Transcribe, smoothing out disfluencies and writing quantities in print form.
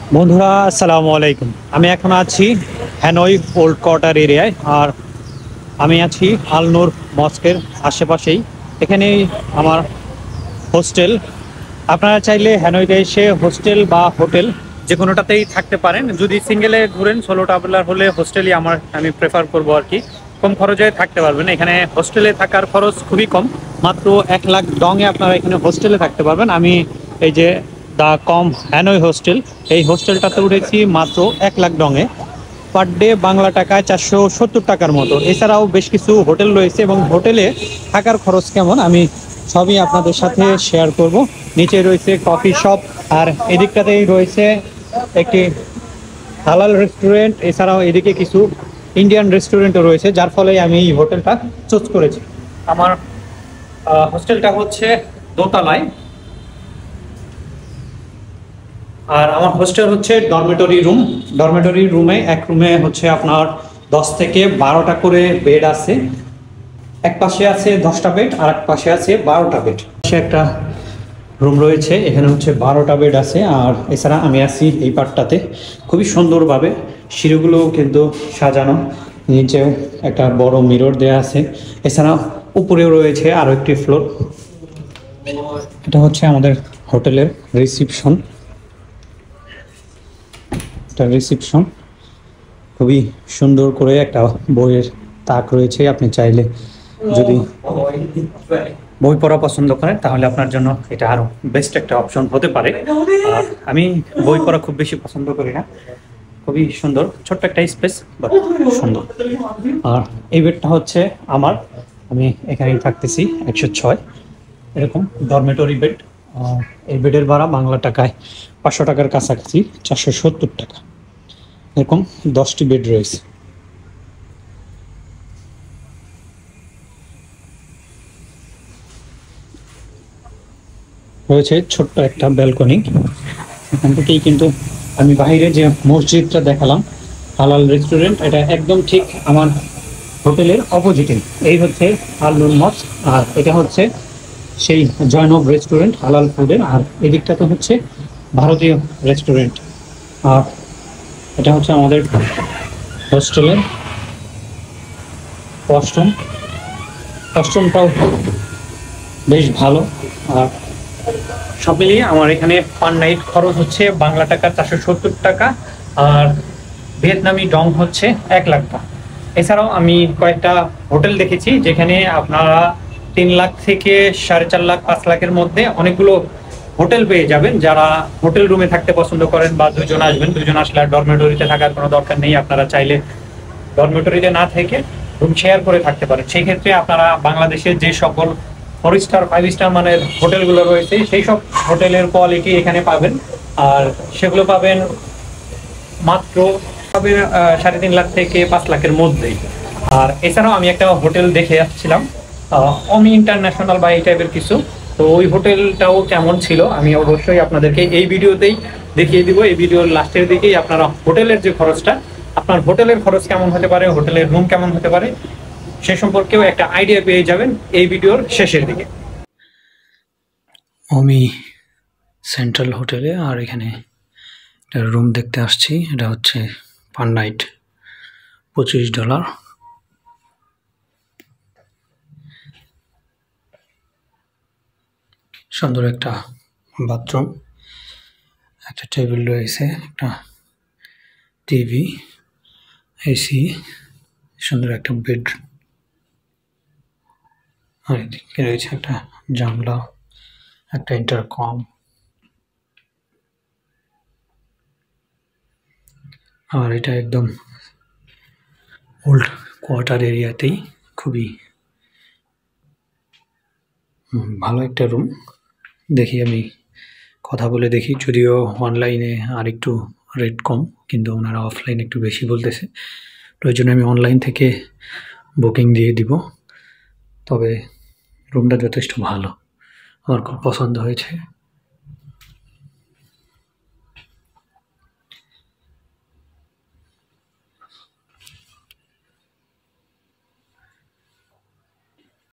বন্ধুরা আসসালামু আলাইকুম। আমি এখন আছি হ্যানয় ওল্ড কোয়ার্টার এরিয়ায়, আর আমি আছি আল নূর মস্কের আশেপাশেই। এখানেই আমার হোস্টেল। আপনারা চাইলে হ্যানয়তে এসে হোস্টেল বা হোটেল যে কোনোটাতেই থাকতে পারেন। যদি সিঙ্গেলে ঘুরেন, সোলো ট্রাভেলার হলে হোস্টেলই আমি প্রেফার করবো আর কি। কম খরচে থাকতে পারবেন। এখানে হোস্টেলে থাকার খরচ খুবই কম, মাত্র 1 লাখ ডংয়ে আপনারা এখানে হোস্টেলে থাকতে পারবেন। আমি এই যে দ্য কম হ্যানয় হোস্টেল, এই হোস্টেলটাতে উঠেছি মাত্র 1 লাখ ডংয়ে। পার ডে বাংলা টাকায় 470 টাকার মতো। এছাড়াও বেশ কিছু হোটেল রয়েছে, এবং হোটেলে থাকার খরচ কেমন আমি সবই আপনাদের সাথে শেয়ার করব। নিচে রয়েছে কফি শপ, আর এদিকটাতেই রয়েছে একটি হালাল রেস্টুরেন্ট। এছাড়াও এদিকে কিছু ইন্ডিয়ান রেস্টুরেন্টও রয়েছে, যার ফলে আমি এই হোটেলটা চুজ করেছি। আমার হোস্টেলটা হচ্ছে দোতলায়, আর আমার হোস্টেল হচ্ছে ডরমেটরি রুম। ডরমেটরি রুমে এক রুমে হচ্ছে আপনার 10 থেকে 12টা করে বেড আছে। এক পাশে আছে 10টা বেড, আর এক পাশে আছে 12টা বেড। পাশে একটা রুম রয়েছে, এখানে হচ্ছে 12টা বেড আছে। আর এছাড়া আমি আছি এই পার্টটাতে। খুবই সুন্দরভাবে সিঁড়িগুলো কিন্তু সাজানো, নিচেও একটা বড় মিরর দেয়া আছে। এছাড়া উপরেও রয়েছে আরও একটি ফ্লোর। এটা হচ্ছে আমাদের হোটেলের রিসিপশন। রিসিপশন খুবই সুন্দর করে একটা বইয়ের তাক রয়েছে। আপনি চাইলে যদি বই পড়া পছন্দ করেন তাহলে আপনার জন্য এটা আরো বেস্ট একটা অপশন হতে পারে। আর আমি বই পড়া খুব বেশি পছন্দ করি না। খুবই সুন্দর, ছোট্ট একটা স্পেস, বাট সুন্দর। আর এই বেডটা হচ্ছে আমার, আমি এখানেই থাকতেছি। 106 এরকম ডরমেটরি বেড। এই বেডের ভাড়া বাংলা টাকায় 500 টাকার কাছাকাছি, 470 টাকা। এরকম 10টি বেড রয়েছে। রয়েছে ছোট্ট একটা ব্যালকনি। এখান থেকেই কিন্তু আমি বাইরে যে মসজিদটা দেখালাম, হালাল রেস্টুরেন্ট, এটা একদম ঠিক আমার হোটেলের অপোজিটে। এই হচ্ছে আল নূর মস্ক, আর এটা হচ্ছে সেই জয়নব রেস্টুরেন্ট হালাল ফুডের। আর এদিকটাতে হচ্ছে ভারতীয় রেস্টুরেন্ট। আর এটা হচ্ছে আমাদের হোস্টেলের ওয়াশরুম। ওয়াশরুমটাও বেশ ভালো। আর সব মিলিয়ে আমার এখানে পার নাইট খরচ হচ্ছে বাংলা টাকা 470 টাকা, আর ভিয়েতনামি ডং হচ্ছে 1 লাখ টাকা। এছাড়াও আমি কয়েকটা হোটেল দেখেছি যেখানে আপনারা 3 লাখ থেকে 4.5 লাখ 5 লাখের মধ্যে অনেকগুলো হোটেল পেয়ে যাবেন। যারা হোটেল রুমে থাকতে পছন্দ করেন বা দুজন আসবেন, দুজন আসলে আর ডরমেটরিতে থাকার কোনো দরকার নেই। আপনারা চাইলে ডরমেটরিতে না থেকে রুম শেয়ার করে থাকতে পারেন। সেই ক্ষেত্রে আপনারা বাংলাদেশের যে সকল 4 স্টার 5 স্টার মানের হোটেলগুলো রয়েছে, সেই সব হোটেলের কোয়ালিটি এখানে পাবেন। আর সেগুলো পাবেন মাত্র 3.5 লাখ থেকে 5 লাখের মধ্যেই। আর এছাড়াও আমি একটা হোটেল দেখে আসছিলাম, অমি ইন্টারন্যাশনাল বা এই টাইপের কিছু। তো ওই হোটেলটাও কেমন ছিল আমি অবশ্যই আপনাদেরকে এই ভিডিওতেই দেখিয়ে দিব। এই ভিডিওর লাস্টের দিকেই আপনারা হোটেলের যে খরচটা, আপনার হোটেলের খরচ কেমন হতে পারে, হোটেলের রুম কেমন হতে পারে, সে সম্পর্কেও একটা আইডিয়া পেয়ে যাবেন এই ভিডিওর শেষের দিকে। আমি সেন্ট্রাল হোটেলে, আর এখানে একটা রুম দেখতে আসছি। এটা হচ্ছে পার নাইট $25। সুন্দর একটা বাথরুম, একটা টেবিল রয়েছে, একটা টিভি, এসি, সুন্দর একটা বেড, আর এদিকে রয়েছে একটা জানলা, একটা ইন্টারকম। আর এটা একদম ওল্ড কোয়ার্টার এরিয়াতেই, খুবই ভালো একটা রুম। দেখি আমি কথা বলে দেখি, যদিও অনলাইনে আর একটু রেট কম, কিন্তু ওনারা অফলাইন একটু বেশি বলতেছে। প্রয়োজনে আমি অনলাইন থেকে বুকিং দিয়ে দিব। তবে রুমটা যথেষ্ট ভালো, আমার খুব পছন্দ হয়েছে।